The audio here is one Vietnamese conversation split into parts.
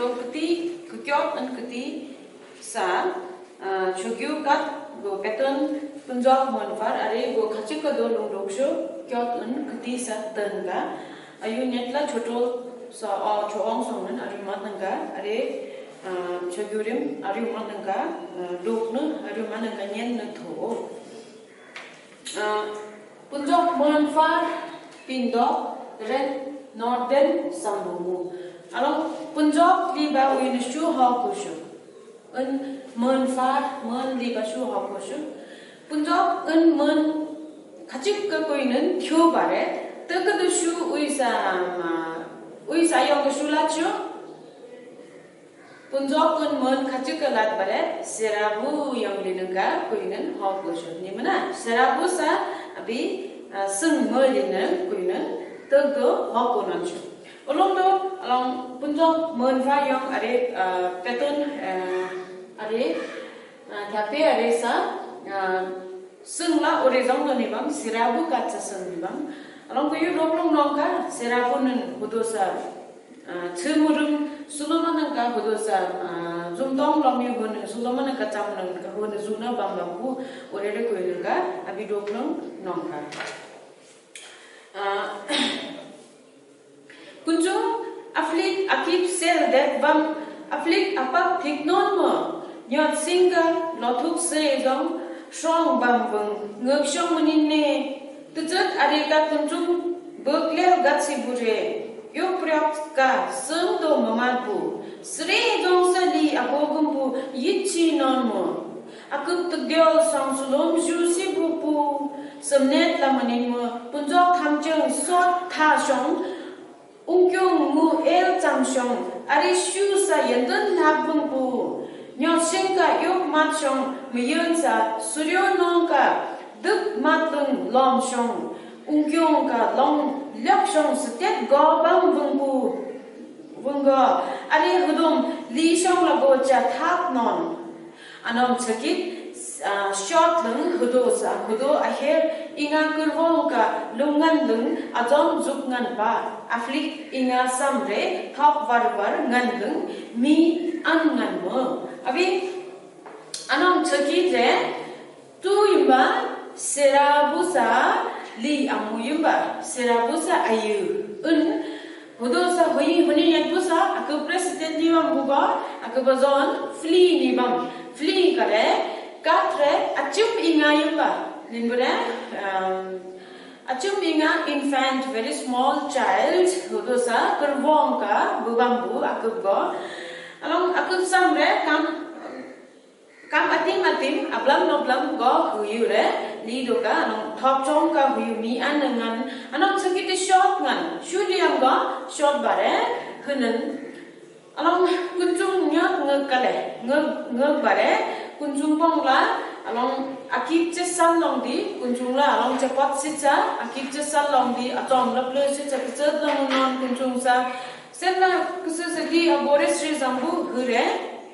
cho kati kukyot an kati sa chogyu kat go pattern punjab monfar are go khachik ka do long roksho kyot an kati sa tan ga ayu netla choto sa choong songnan ari matanga are chogyurim ari matanga dokna ari matanga nyen na tho punjab monfar pindo red northern sambumu along punjab liba win shu ha kushu un mon far mon liba shu ha kushu punjab un mon khachik ka koinen thyo bare takad shu uisa yong shu la chu punjab un mon khachik ka lat bare serabu yong linga koinen ha kushu ni mana serabu sa abi sung mo linen koinen tagdo ha konan chu along punjab mon fa yong are pattern are thape are sa sung la ore jong ni bam sirabu ka cha sung ni bam along ko yu roklong nong ka sirabu nen budosa chumurum suluman ka budosa jumdong long yu gon suluman ka cham nang ka gon zuna bam bam ku ore re ko yu ka abi roklong nong ka kunjung aflik akip sel that bam aflik apak thik non mo nyot singa lothuk se jong strong bam bang ngök shong manin ne tujat are ka kunjung berklel gat si bure yo pryak ka sung do mamat bu sre jong sa li abogum bu yichi non mo akup tugel sang sulom ju si bu pu samnet la manin mo punjok thamchang sot tha shong ungkyong mu el chamshong ari shu sa yandan labung bu nyoshing ka yok mat shong myon sa suryo nong ka duk matung lom shong ungkyong ka long lyak shong stet go bang bung bu bunga ari hudum li shong la go cha thak non anom chakit short lung hudo aher inga kurwong ka lungan lung azom juk ngan ba aflik inga samre thop war ngan lung mi an ngan mo abi anom chaki je tu imba serabusa li amu imba serabusa ayu un hudo sa hoi huni yakbusa aku president ni bam buba aku bazon fli ni bam fli kare katre achum inga yumba limbure achum inga infant very small child hodosa kurwong ka bubambu akubgo along akub samre kam atim ablam no blam go huyure lido ka along thop chong ka huyu mi anangan anong sakiti short ngan shuliam go short bare hunan along kunjung nyot ngakale ngak bare kunjung pong la along akip che sal long di kunjung la along che pot sitcha akip che sal long di atom la ple sitcha chet long non kunjung sa sen la kusu se di abore sri zambu hure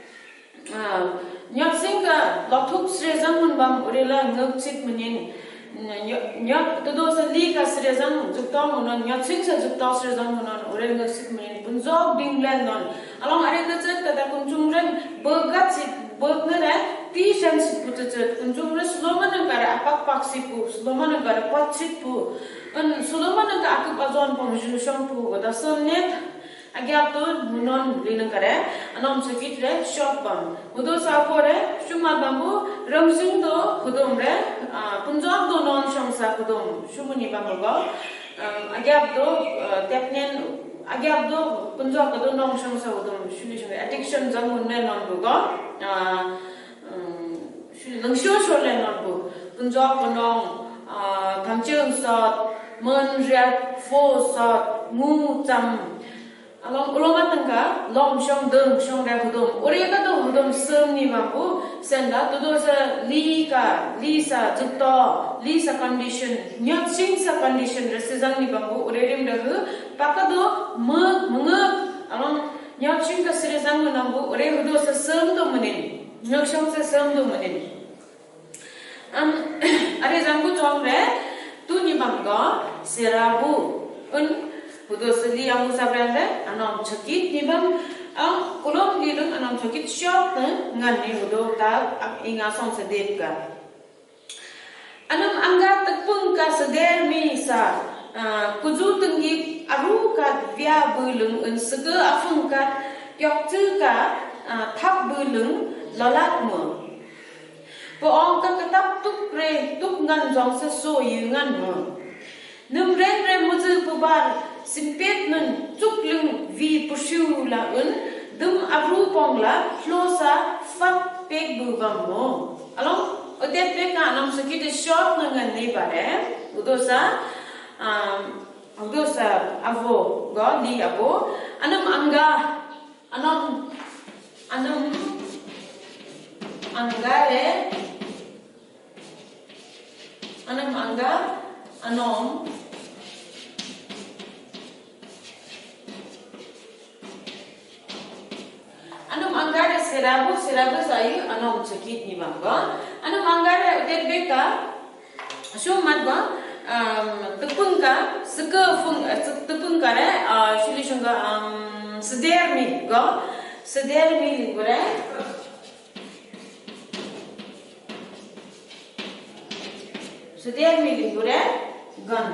nyap singa lothuk sri zamun bam urela ngak chit menin nyap todo sa li ka sri zam juktom non nyap sing sa juktom sri zam non urel ngak chit menin punjab dinglan non along are the chet ka kunjung ren bergat chit bergna ti shan sit putu chet kunjung ren sloman ngara apak pak sipu sloman ngara pot chit pu an sloman ngara akip azon pom ju shampoo da sonnet agyap to non lin kare anom sakit re shop bam udo sa pore shuma bambu ramsing do khudom re punjab do non shamsa khudom shumuni bambu go agyap do tapnen agyap do punjab do non shamsa khudom shuni shuni addiction jamun ne non bu go shuni langsho shole non bu punjab do non thamchung sot mon rat fo sot mu cham along ulomat tangka lom shong deng shong da hudum oreka do hudum sem ni mampu senda todo sa li sa jukto li sa condition nyat sing sa condition resizang ni bambu orerim da hu pakado mung along nyat sing ka resizang nambu ore hudo sa sem do menin nyok shong sa sem do menin are zambu chong re tu ni bamgo serabu un hudo seli amu sabrande anom chakit ni bam kulom di lung anam sakit shop ngan ni udo ta inga song sedep ka anam angga tepung ka seder mi sa kuzu tengi aru ka via bulung un sege afung ka yok chu ka thap bulung lalat mo po ong ka katap tuk re tuk ngan jong se so yu ngan mo num ren re mo zu pu bar simpet nun chuk lung vi pushu la un dum aru pong la flosa fat pek bu bam mo along odet pe ka nam sakit short ngan ni bare udosa avo go di avo anam angga re anam angga anom angare serabu sayu anom sakit ni bang go anum angare udet beka so mat go tepung ka sege fung tepung ka re shili shunga seder mi gore seder mi gore gan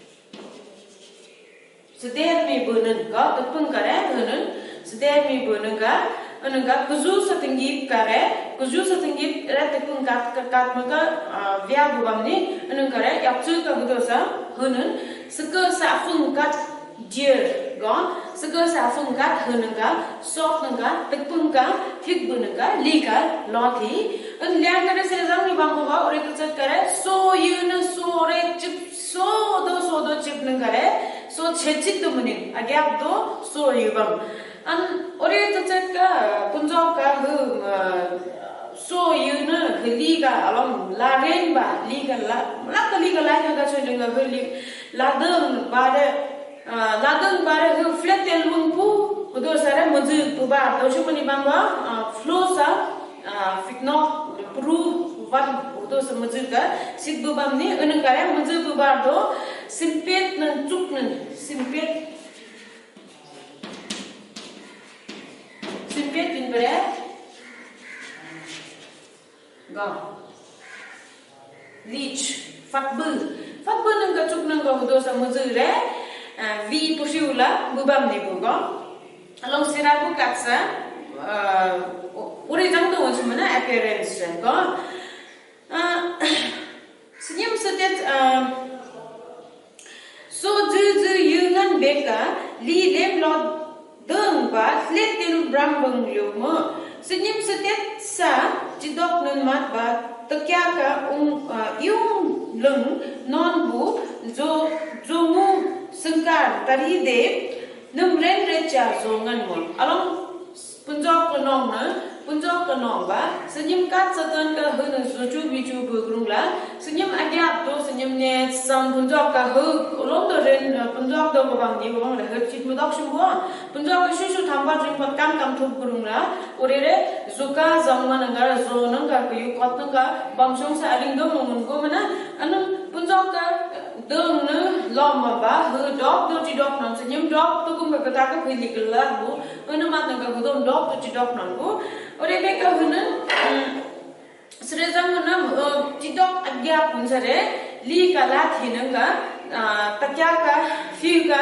seder mi bunun go tepung ka re bunun seder mi bunun ga ananga kuzu satinggip kare tepung kat maka via bubam ni ananga re yakchu ka gudosa hunun seke sa fung kat dear go seke sa fung kat hunanga soft nanga tepung ka thik bunanga lika lothi an liang kare se jang ni bang ba ore kuchat kare so yun so re chip so do chip nanga re so chechit to munin agyap do so yubam an ore tachat ka punjab ka so yuna liga along la ren ba liga la ga cholinga ladang bare flat tel mungpu udo sare maju tuba to shumani bamba flow sa fitno pru van udo samaju ka sidbu bamni unangare maju tuba do simpet nan chuk nan simpet in bread go leech fatbu nang ka chuk nang go do sa maju re vi pusiula bubam ni bu go along sirabu katsa ure jang to wachmana appearance go senyum sedet so ju yungan beka li lem lot deng ba slet til brambang lyuma senyum sedet sa jidok nun mat ba takya ka yung lung non bu jo mu sengkar tari de num ren re cha zongan mo along punjab ka nong ba senyum kat satan ka hun sochu bichu bu grungla senyum agyap to senyum ne sam punjab ka hu olom do ren punjab do bang ni bang le her chit mudak shimbo punjab ka shu thamba jing pat kam thup grungla ore re zuka zamman ngar zonang ka yu kot ka bangshong sa aling do mun go mana anu punjab ka dong ne lom ba hu dok do chi dok nam senyum dok to kum ka ta ka phili kala bu anu mat nang ka dom dok to chi dok nam bu ore be ka hunan srejam nam chi dok agya pun sare li ka la thinang ka takya ka fi ka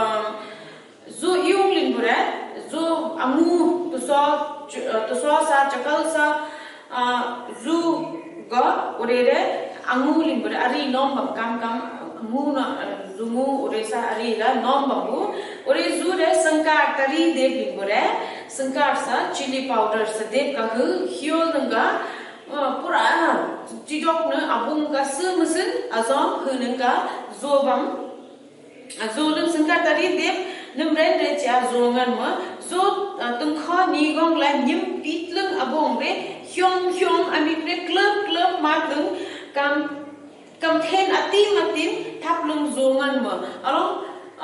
zo yung lin bure zo amu to so sa chakal sa zu ga ore re amu lin bure ari nom kam muna zumu ore sa ari la nom babu ore zu re sankar tari de bingore sankar sa chili powder sa de ka hu hiol nanga pura chidok na abung ka sumusin azom hu nanga zobam azolum sankar tari de numren re cha zongan ma zo tung kha ni gong la nim pitlung abong re hyong ami re klub ma tung kam then atim thap lung zongan ma along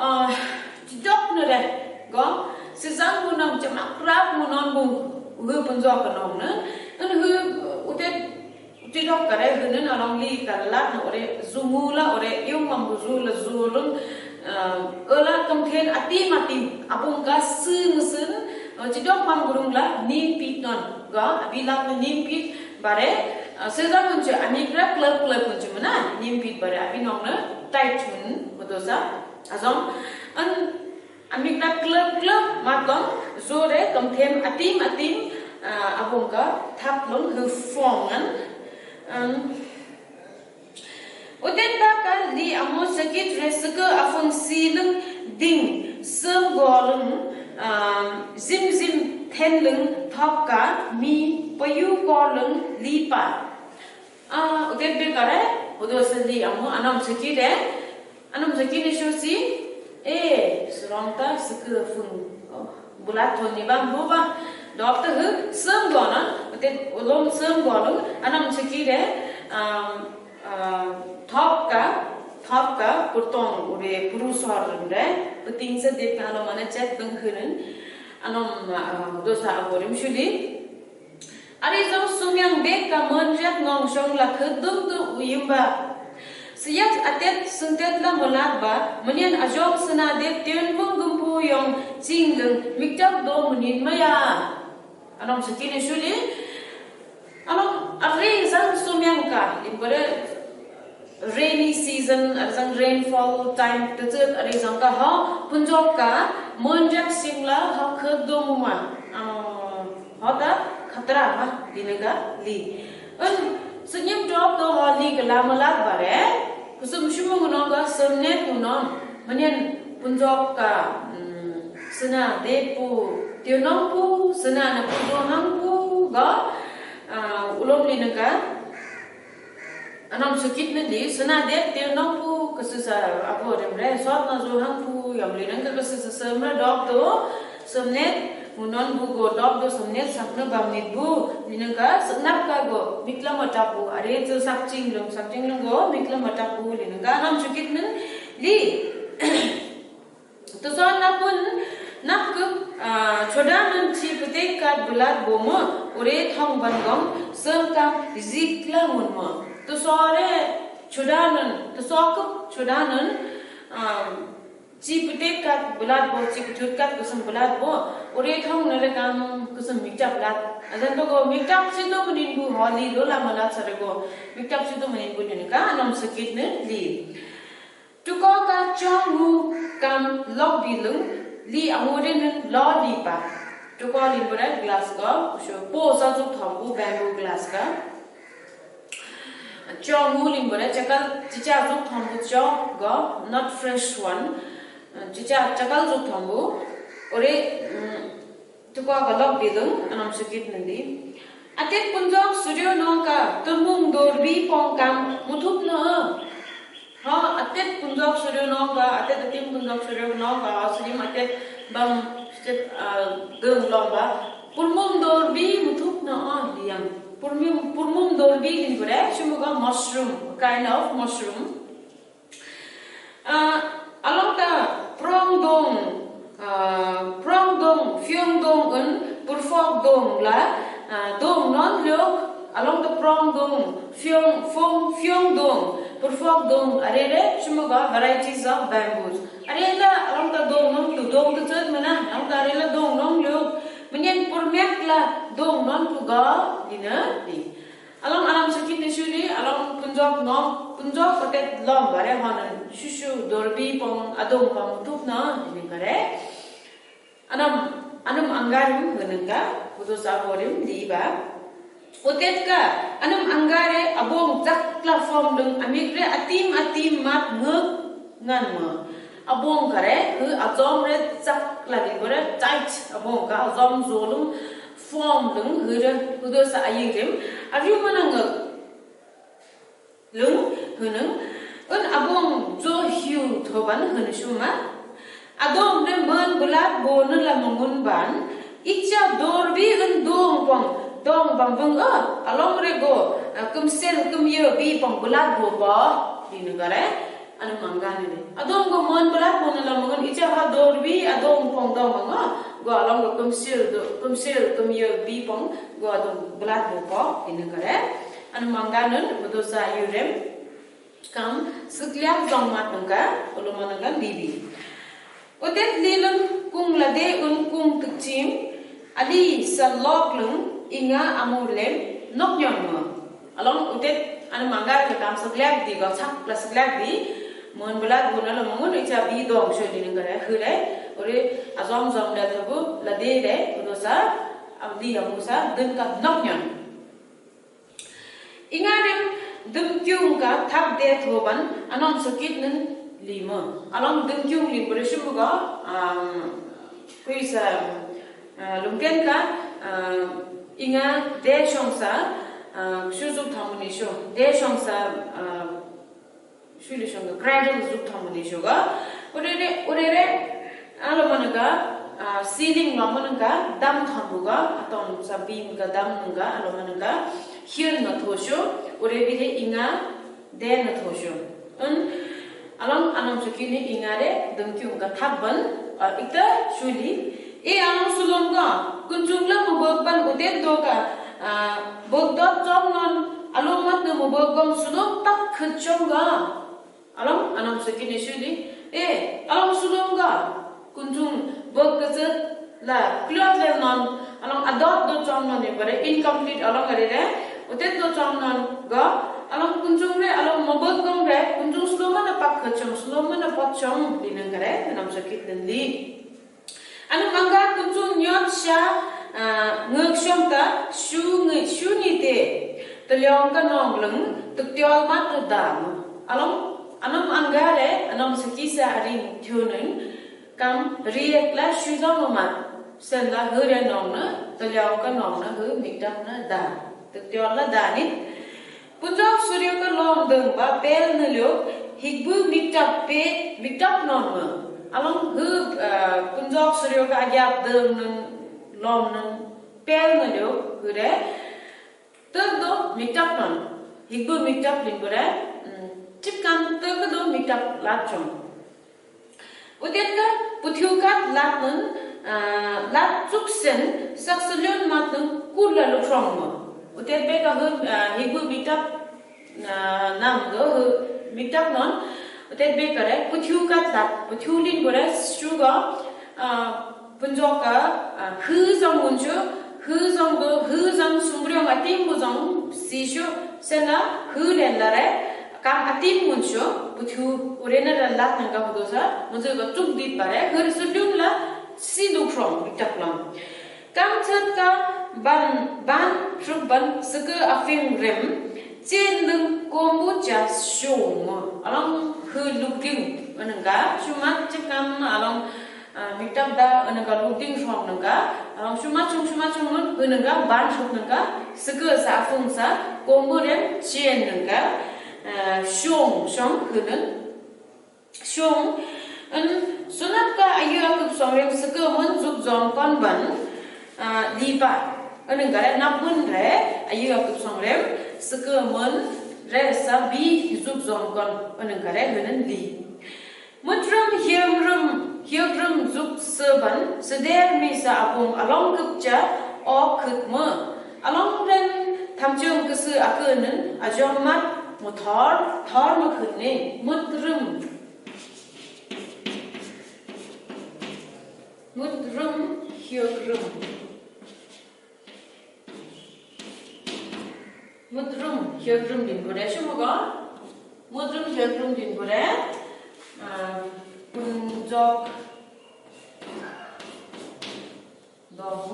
dok na re go sizang munam chama krap munon bu hu punjab ka nom na an hu utet dok kare hunen along li kala na ore zumula ore yum mam buzula zulung ola kam then atim apung ka sun chỉ đọc ham gurung là nim pit non go abilang na nim pit bare seza munche amikra club munche mana nim pit bare abinong na tight mun modosa azom an amikra club matong zore kam them atim abong ka thap long hu form an Oten ba ka li amo sakit resaka afung silung ding sem golung zim ten lung thop ka mi payu golung lipa oten be kare odo sali amo anam sakit ni shosi surongta sakka afung bulat thoni bang boba doctor hu sem gona oten olom sem golung anam sakit thop ka putong ure purusor re puting se dek kalau mana chat beng hunen anom dosa aborim shuli ari zo sumyang dek ka monjat ngong shong la khudum tu uyimba siyak atet suntet la molat ba manian ajok sena dek ten mung gumpu yong jinglung mikjap do munin maya anom sakine shuli anom ari zang sumyang ka limbare rainy season arzang rainfall time tujut ari zangka ha punjab ka monjak singla ha khadoma hoda khatra ha dinaga li senyum job do holi kala malak bare kusum shumung no ga samne kunom manian punjab ka sena depu tionong pu sena na pudohang pu ga ulom linaga anam sakit na di sana dek tir nong pu kasusa apo remre sot na zo hang pu yam linang ka kasusa samra dog do samnet munon bu go dog do samnet sakna bamnit bu linang ka snap ka go mikla mata pu are jo sakching long go mikla mata pu linang ka anam sakit nan li to so na pun nak choda nan chi pute ka bulat bomo ore thong ban gong sam ka zikla mun mo to sore chudanan to sok chudanan chi pute kat bulat bo chi put kat kusum bulat bo ore thong nare kam kusum mikta bulat adan to go mikta chi to munin bu holi do la mala sare go mikta chi to munin bu ni ka anam sakit ne li to ko ka chongu kam log bilung li amoden lo li pa to ko li bra glass go sho po sa chu thong bu bamboo glass ka cho nguling bora chakal chicha zuk thambu cho go not fresh one chicha chakal zuk thambu ore tukwa galok bidung anam sakit nandi atet punjok suryo nongka turmung dorbi pongkam muthup na ha atet punjok suryo nongka atet atim punjok suryo nongka aslim atet bam dung lomba pulmung dorbi muthup na liang purmum dorbi din kore shumuga mushroom kind of mushroom along the prong dong fyong dong un purfok dong la dong non lok along the prong dong fyong dong purfok dong arere shumuga varieties of bamboos arela along the dong non lu dong the third mana along the arela dong non lok menyen purmek la dong non puga dina di alam sakit ni shuri alam punjab patet lom bare hanan shushu dorbi pong adong pong tup na dini kare anam anggarim henengka putus aborim di ba otet ka anam anggare abong jak platform deng amikre atim mat ngek ngan ma abong kare hu azom re jak lagi bare tight abong ka azom zolum form lung hudo sa ayirem aru manang lung hunung un abong zo hiu thoban hun shuma adom re man bulat bon la mangun ban icha dorbi un dong bang bang along re go kumsel kumye bi pang bulat bo ba dinu gare anu mangane ne adom go man bulat bon la mangun icha ha dorbi adom pong dong bang go along go kumsel kumye bi pang go adom bulat bo ba dinu gare anu mangane bodosa yurem kam sukliam zong mat nangka ulumanangan bibi otet lilung kung lade un kung tukchim ali sa lok lung inga amulem nok nyon mo along utet an manga ke kam saklak di go chak la saklak di mon bla gun ala mon icha bi dong shoi ni ngare hule ore azom zom la thabu la de de udosa amdi amusa dun ka nok nyon inga dem dum kyung ka thap de thoban anon sakit nen lima along dum kyung lim bore shum go kuisa lungken ka inga de shongsa shuzuk thamuni sho de shongsa shuli shong cradle zuk thamuni sho ga orere alomanaga ceiling lomanaga dam thamuga aton sa beam ga dam nga alomanaga here na thosho orebile inga de na thosho along anam chukini inga re dungkyung ga thabban ikta shuli e anam sulonga kunjungla mobban udet doga bogdot jomnon alomat no mobgom sulong tak khchonga along anam sekini shuli e along sulonga kunjung boggazet la clot le non along adot do jomnon e bare incomplete along are udet do jomnon ga along kunjung re along mobgom re kunjung suloma na pak khchong suloma na potchong dinang kare anam sekit dendi anu mangga kunjung nyot sha ngược xong ta shu ni te telyong ka nong lung tukyol mat tu dam anam angare anam sakisa aring thunen kam riek la shu dom mat sen la hore nong na telyong ka nong na hu mikdap na da tukyol la da ni punjab suryo ka lom deng ba pel na lyo higbu mikdap nong ma along hu punjab suryo ka agyap deng lom nan pel na lyo hure tag do mikdap non higbu mikdap lingure chipkan tag do mikdap lat chong udet ka puthiu ka lat nan lat chuksen saksalyon mat nan kula lo chong mo udet be ka higbu mikdap nam do mikdap non udet be kare puthiu ka lat puthiu lin gore suga punjoka hư dòng nguồn chú hư dòng sung riêng atim bu dòng si chú sen là hư lên là đấy cam atim nguồn chú bu thu orena là lát năng gặp đồ sa muốn chơi có chút đi bà đấy hư sử dụng là si du from bị tập lòng cam chất ka ban chút ban sự cơ afing rem trên lưng combo cha shung along hư lục kinh anh cả chú mắt chắc cam along mikdap da anaga looting from nanga shuma chung nanga ban shuk nanga sege sa fung sa combo ren chen nanga shong hunen shong an sunat ka ayu ak somrem sege mon zuk zong kon ban liba anaga re napun re ayu ak somrem sege mon re sa bi zuk zong kon anaga re hunen li mutram hiram zuk serban seder mi sa apung along gupcha o khutma along ren thamchung kasu akunen ajom mat muthor thor ma khutne mutram hiram din bore shumoga mutram hiram din bore punjok dobu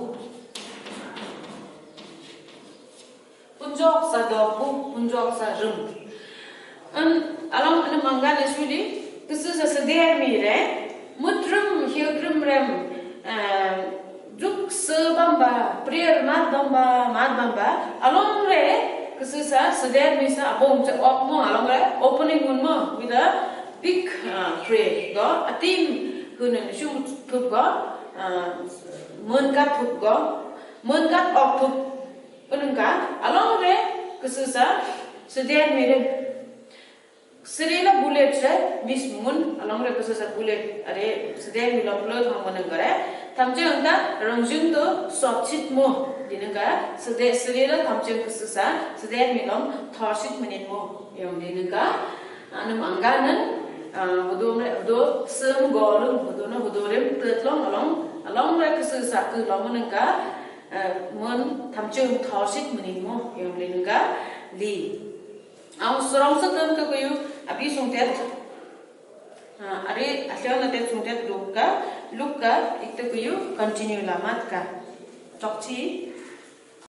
punjok sa dobu punjok sa rum along an manga ne shuli kisu sa sader mi re mutrum hiogrum rem juk sebamba prayer mat bamba along re kisu sa sader mi sa abong cha op mo along re opening mun mo with a big tray go atim hunen shum thup go mun kat op thup unka along re kususa seder mere serela bullet re mis mun along re kususa bullet are seder mi long lo thang mon ngare thamje unda rongjung to sopchit mo dinanga serela thamje kususa seder mi long thorsit manin mo yom dinanga anam anganan Hudo sem golung hudo na hudo rem tetlong along re kususa ku long mon nga mun tham chung thor sit munin mo yom lenga li ang sorong sa kan ka kayo abi sungtet are asyaw na tet sungtet luka ikta kayo continue lamat ka chokchi